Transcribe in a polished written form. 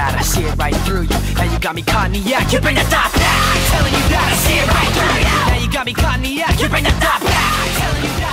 that I see it right through you. Now you got me caught in the act, you bring the top back. Telling you that I see it right through you. Now you got me caught in the act, you bring the top back. Telling you that